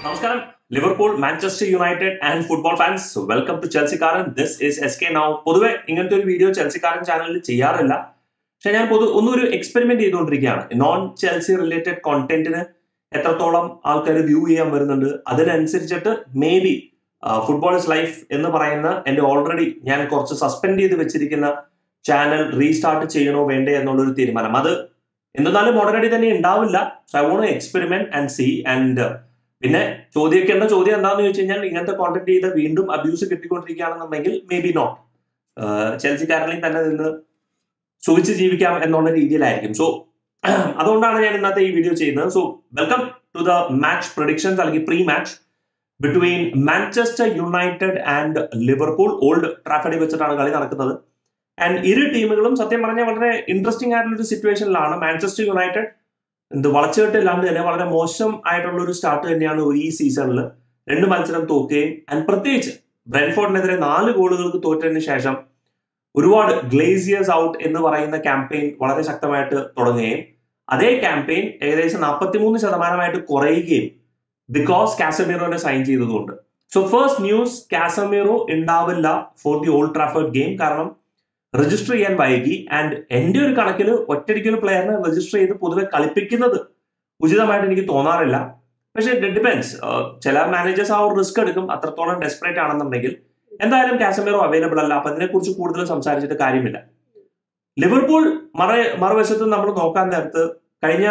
Namaskaram, Liverpool, Manchester United and football fans. Welcome to Chelseakaaran. This is SK Now. പൊതുവെ ഇങ്ങനത്തെ ഒരു video Chelseakaaran ചാനലിൽ ചെയ്യാറില്ല. പക്ഷെ ഞാൻ ഒന്നൊരു എക്സ്പെരിമെന്റ് ചെയ്തുകൊണ്ടിരിക്കുകയാണ്. നോൺ ചെൽസി റിലേറ്റഡ് കോണ്ടന്റിന് എത്രത്തോളം ആൾക്കാർ വ്യൂ ചെയ്യാൻ വരുന്നുണ്ട് അതിനനുസരിച്ചിട്ട് maybe football is life എന്ന് പറയുന്ന എന്റെ ഓൾറെഡി ഞാൻ കുറച്ച് സസ്പെൻഡ് ചെയ്ത് വെച്ചിരിക്കുന്ന ചാനൽ റീസ്റ്റാർട്ട് ചെയ്യണോ വേണ്ടേ എന്നുള്ളൊരു തീരുമാനം. അത് എന്തായാലും ഉടനടി തന്നെ ഉണ്ടാവില്ല. So I want to experiment and see and പിന്നെ ചോദ്യം എന്താണെന്ന് ചോദിച്ചു കഴിഞ്ഞാൽ ഇങ്ങനത്തെ കോണ്ടന്റ് ചെയ്ത് വീണ്ടും അബ്യൂസ് കിട്ടിക്കൊണ്ടിരിക്കുകയാണെന്നുണ്ടെങ്കിൽ മേ ബി നോട്ട് ചെൽസിക്കാരനിൽ തന്നെ നിന്ന് സുഖിച്ച് ജീവിക്കാം എന്നുള്ള രീതിയിലായിരിക്കും. സോ അതുകൊണ്ടാണ് ഞാൻ ഇന്നത്തെ ഈ വീഡിയോ ചെയ്യുന്നത്. So welcome to the match predictions അല്ലെങ്കിൽ pre match between Manchester United and Liverpool. Old ട്രാഫഡിൽ വെച്ചിട്ടാണ് കളി നടക്കുന്നത്. ആൻഡ് ഇരു ടീമുകളും സത്യം പറഞ്ഞാൽ വളരെ ഇൻട്രസ്റ്റിംഗ് ആയിട്ടുള്ള ഒരു സിറ്റുവേഷനിലാണ്. മാഞ്ചസ്റ്റർ യുണൈറ്റഡ് വളച്ചുകെട്ടില്ലാണ്ട് തന്നെ വളരെ മോശം ആയിട്ടുള്ള ഒരു സ്റ്റാർട്ട് തന്നെയാണ് ഈ സീസണിൽ. 2 മത്സരം തോക്കുകയും ആൻഡ് പ്രത്യേകിച്ച് ബ്രെൻഫോർഡിനെതിരെ 4 ഗോളുകൾക്ക് തോറ്റതിന് ശേഷം ഒരുപാട് ഗ്ലേസിയേഴ്സ് ഔട്ട് എന്ന് പറയുന്ന ക്യാമ്പയിൻ വളരെ ശക്തമായിട്ട് തുടങ്ങുകയും അതേ ക്യാമ്പയിൻ ഏകദേശം 43% കുറയുകയും ബിക്കോസ് കാസമീറോനെ സൈൻ ചെയ്തതുകൊണ്ട്. സോ ഫസ്റ്റ് ന്യൂസ്, കാസമീറോ ഉണ്ടാവില്ല for the Old Trafford game. കാരണം രജിസ്റ്റർ ചെയ്യാൻ വൈകി. ആൻഡ് എന്റെ ഒരു കണക്കിൽ ഒറ്റയ്ക്കൊരു പ്ലെയറിനെ രജിസ്റ്റർ ചെയ്ത് പൊതുവെ കളിപ്പിക്കുന്നത് ഉചിതമായിട്ട് എനിക്ക് തോന്നാറില്ല. പക്ഷെ ഇറ്റ് ഡിപെൻഡ്സ്. ചില മാനേജേഴ്സ് ആ ഒരു റിസ്ക് എടുക്കും അത്രത്തോളം ഡെസ്പറേറ്റ് ആണെന്നുണ്ടെങ്കിൽ. എന്തായാലും കാസമീറോ അവൈലബിൾ അല്ല. അപ്പൊ അതിനെക്കുറിച്ച് കൂടുതൽ സംസാരിച്ചിട്ട് കാര്യമില്ല. ലിവർപൂൾ മറുവശത്ത് നമ്മൾ നോക്കാൻ നേരത്ത് കഴിഞ്ഞ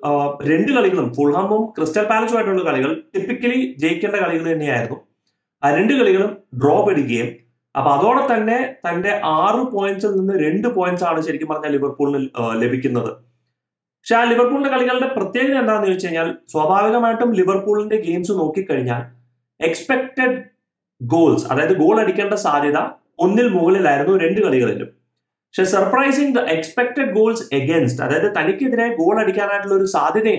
2 കളികളും ഫുൾഹാമും ക്രിസ്റ്റൽ പാലസുമായിട്ടുള്ള കളികൾ ടിപ്പിക്കലി ജയിക്കേണ്ട കളികൾ തന്നെയായിരുന്നു. ആ 2 കളികളും ഡ്രോ പിടിക്കുകയും അപ്പൊ അതോടെ തന്നെ തന്റെ 6 പോയിന്റ്സിൽ നിന്ന് 2 പോയിന്റ്സ് ആണ് ശരിക്കും പറഞ്ഞാൽ ലിവർപൂളിന് ലഭിക്കുന്നത്. പക്ഷെ ആ ലിവർപൂളിന്റെ കളികളുടെ പ്രത്യേകത എന്താണെന്ന് ചോദിച്ചു കഴിഞ്ഞാൽ സ്വാഭാവികമായിട്ടും ലിവർപൂളിന്റെ ഗെയിംസ് നോക്കിക്കഴിഞ്ഞാൽ എക്സ്പെക്ടഡ് ഗോൾസ്, അതായത് ഗോൾ അടിക്കേണ്ട സാധ്യത 1ൽ മുകളിലായിരുന്നു 2 കളികളിലും. പക്ഷെ surprising the expected goals against, അതായത് തനിക്കെതിരെ ഗോൾ അടിക്കാനായിട്ടുള്ള ഒരു സാധ്യതയും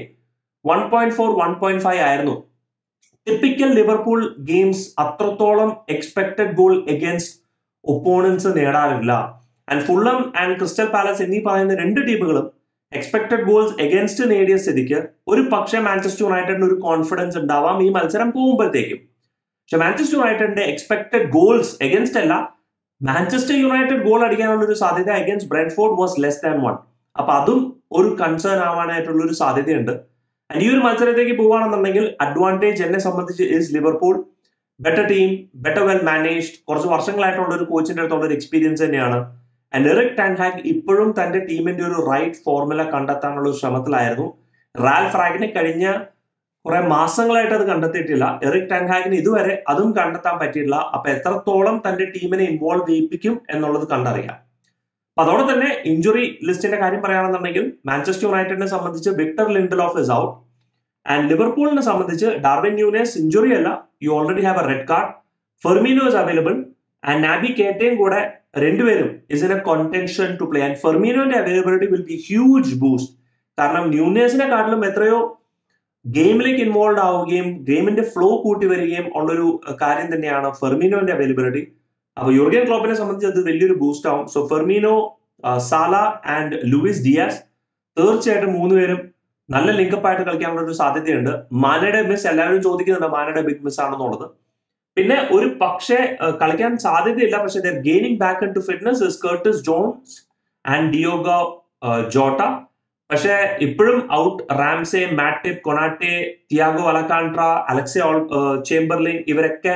1.4 1.5 ആയിരുന്നു. ടിപ്പിക്കൽ ലിവർപൂൾ ഗെയിംസ് അത്രത്തോളം എക്സ്പെക്ടഡ് ഗോൾ എഗൻസ്റ്റ് ഒപ്പോണൻസ് നേടാറില്ല. And Fulham and Crystal Palace എന്നീ പറയുന്ന 2 ടീമുകളും എക്സ്പെക്ടഡ് ഗോൾസ് എഗൻസ്റ്റ് നേടിയ സ്ഥിതിക്ക് ഒരു പക്ഷേ മാഞ്ചസ്റ്റർ യുണൈറ്റഡിന് ഒരു കോൺഫിഡൻസ് ഉണ്ടാവാം ഈ മത്സരം പോകുമ്പോഴത്തേക്കും. പക്ഷെ മാഞ്ചസ്റ്റർ യുണൈറ്റഡിന്റെ എക്സ്പെക്ടഡ് ഗോൾസ് എഗൻസ്റ്റ് അല്ല, മാഞ്ചസ്റ്റർ യുണൈറ്റഡ് ഗോൾ അടിക്കാനുള്ള ഒരു സാധ്യത against Brentford was less than 1. അപ്പൊ അതും ഒരു കൺസേൺ ആവാനായിട്ടുള്ള ഒരു സാധ്യതയുണ്ട്. ആൻഡ് ഈ ഒരു മത്സരത്തേക്ക് പോവുകയാണെന്നുണ്ടെങ്കിൽ അഡ്വാൻറ്റേജ് എന്നെ സംബന്ധിച്ച് is Liverpool. Better team, better well managed, കുറച്ച് വർഷങ്ങളായിട്ടുള്ള ഒരു കോച്ചിന്റെ അടുത്തുള്ള ഒരു എക്സ്പീരിയൻസ് തന്നെയാണ്. ആൻഡ് എറിക് ടെൻ ഹാഗ് ഇപ്പോഴും തന്റെ ടീമിന്റെ ഒരു റൈറ്റ് ഫോർമുല കണ്ടെത്താനുള്ള ഒരു ശ്രമത്തിലായിരുന്നു. റാൽഫ് റാഗിനെ കഴിഞ്ഞ കുറെ മാസങ്ങളായിട്ട് അത് കണ്ടെത്തിയിട്ടില്ല. എറിക് ടെൻ ഹാഗിന് ഇതുവരെ അതും കണ്ടെത്താൻ പറ്റിയിട്ടില്ല. അപ്പൊ എത്രത്തോളം തന്റെ ടീമിനെ ഇൻവോൾവ് ചെയ്യിപ്പിക്കും എന്നുള്ളത് കണ്ടറിയാം. അപ്പൊ അതോടെ തന്നെ ഇഞ്ചുറി ലിസ്റ്റിന്റെ കാര്യം പറയുകയാണെന്നുണ്ടെങ്കിൽ മാഞ്ചസ്റ്റർ യുണൈറ്റഡിനെ സംബന്ധിച്ച് Victor Lindelof is out. And ലിവർപൂളിനെ സംബന്ധിച്ച് ഡാർവിൻ ന്യൂനേസ് ഇഞ്ചുറി അല്ല, you already have a red card. Firmino is available and Naby കേറ്റയും കൂടെ രണ്ടുപേരും is in a contention to play. And ഫെർമിനോന്റെ availability will be huge boost. കാരണം ന്യൂനേസിനെ കാട്ടിലും എത്രയോ ഗെയിമിലേക്ക് ഇൻവോൾവ് ആവുകയും ഗെയിമിന്റെ ഫ്ലോ കൂട്ടി വരികയും ഉള്ളൊരു കാര്യം തന്നെയാണ് ഫെർമിനോന്റെ അവൈലബിലിറ്റി. അപ്പൊ യൂർഗൻ ക്ലോപ്പിനെ സംബന്ധിച്ച് അത് വലിയൊരു ബൂസ്റ്റ് ആവും. So Firmino, Salah and Luis Diaz തീർച്ചയായിട്ടും 3 പേരും നല്ല ലിങ്കപ്പ് ആയിട്ട് കളിക്കാനുള്ള ഒരു സാധ്യതയുണ്ട്. മാനയുടെ മിസ് എല്ലാവരും ചോദിക്കുന്നുണ്ട് മാനയുടെ ബിഗ് മിസ് ആണെന്നുള്ളത്. പിന്നെ ഒരു പക്ഷേ കളിക്കാൻ സാധ്യതയില്ല, പക്ഷെ there gaining back into fitness is Curtis Jones and Diogo Jota. പക്ഷെ ഇപ്പോഴും out Ramsay, Matip, Konate, Thiago Alcantara, അലക്സെ ചേംബർലിൻ ഇവരൊക്കെ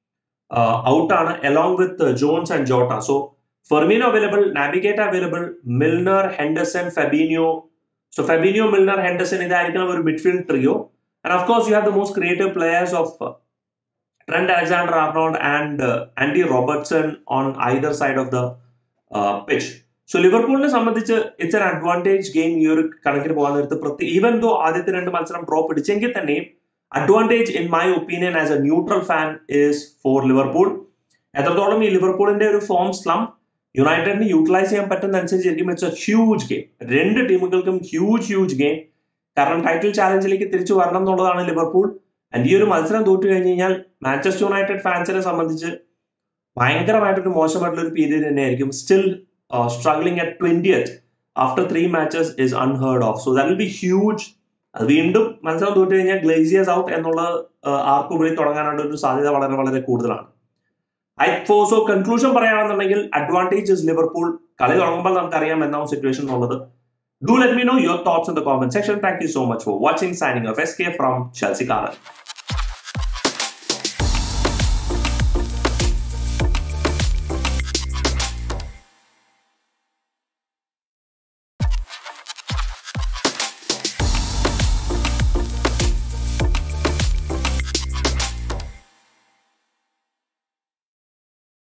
ഔട്ടാണ് along with Jones and Jota. So Firmino available, Naby Keita available, Milner, Henderson, Fabinho. So Fabinho, Milner, Henderson ഇതായിരിക്കണം ഒരു midfield trio. And of course you have the most creative players of Trent Alexander Arnold and Andy Robertson on either side of the pitch. So ലിവർപൂളിനെ സംബന്ധിച്ച് it's N advantage game ഈ ഒരു കണക്കിന് പോകാൻ നേരത്ത്. Even though ആദ്യത്തെ 2 മത്സരം ഡ്രോ പിടിച്ചെങ്കിൽ തന്നെയും advantage in my opinion as a neutral fan is for Liverpool. എത്രത്തോളം ഈ ലിവർപൂളിന്റെ ഒരു ഫോം സ്ലം യുണൈറ്റഡിന് യൂട്ടിലൈസ് ചെയ്യാൻ പറ്റുന്ന അനുസരിച്ചിരിക്കും. It's A huge game. 2 ടീമുകൾക്കും ഹ്യൂജ് ഗെയിം. കാരണം ടൈറ്റിൽ ചാലഞ്ചിലേക്ക് തിരിച്ചു വരണം എന്നുള്ളതാണ് ലിവർപൂൾ. ആൻഡ് ഈ ഒരു മത്സരം തോറ്റു കഴിഞ്ഞ് കഴിഞ്ഞാൽ മാഞ്ചസ്റ്റർ യുണൈറ്റഡ് ഫാൻസിനെ സംബന്ധിച്ച് ഭയങ്കരമായിട്ടൊരു മോശമായിട്ടുള്ള ഒരു പീരീഡ് തന്നെയായിരിക്കും. Still struggling at 20th after 3 matches is unheard of. So that will be huge അത് വീണ്ടും മത്സരം തോറ്റു കഴിഞ്ഞാൽ ഗ്ലേസിയേഴ്സ് ഔട്ട് എന്നുള്ള ആർക്കുപരി തുടങ്ങാനുള്ള ഒരു സാധ്യത വളരെ വളരെ കൂടുതലാണ്. സോ കൺക്ലൂഷൻ പറയുകയാണെന്നുണ്ടെങ്കിൽ അഡ്വാൻറ്റേജ് ഇസ് ലിവർപൂൾ. കളി തുടങ്ങുമ്പോൾ നമുക്കറിയാം എന്നാവും സിറ്റുവേഷൻ എന്നുള്ളത്. Do let me know your thoughts in the comment section. Thank you so much for watching. Signing off, SK from Chelseakaaran.